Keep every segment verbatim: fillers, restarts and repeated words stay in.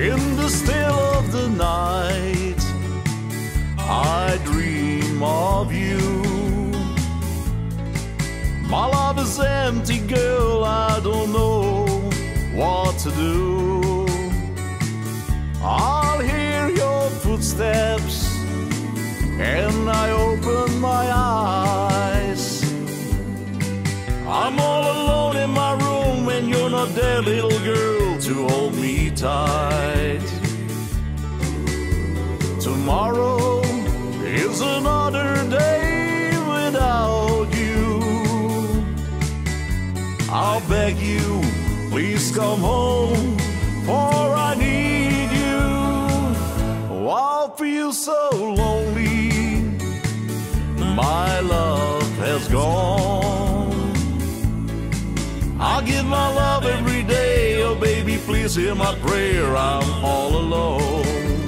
In the still of the night, I dream of you. My love is empty, girl, I don't know what to do. I'll hear your footsteps and I open my eyes. I'm all alone in my room when you're not there, little girl, to hold me tight. Tomorrow is another day without you. I'll beg you, please come home, for I need you. Oh, I feel so lonely, my love has gone. I give my love every day, oh baby, please hear my prayer, I'm all alone.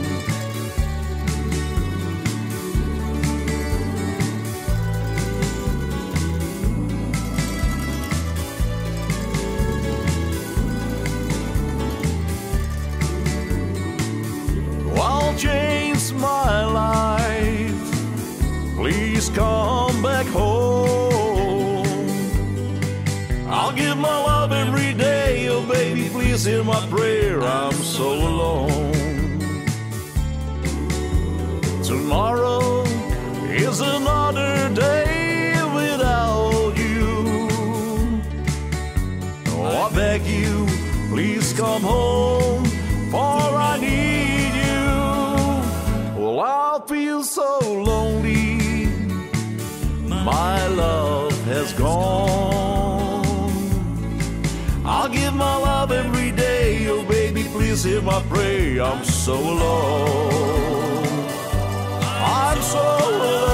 I'll change my life, please come back home. I'll give my love every day, oh baby, please hear my prayer, I'm so alone. Tomorrow is another day without you. Oh, I beg you, please come home, for I need you. Well, I feel so lonely, my love has gone. I'll give my love every day, oh baby, please hear my prayer, I'm so alone. I'm so alone.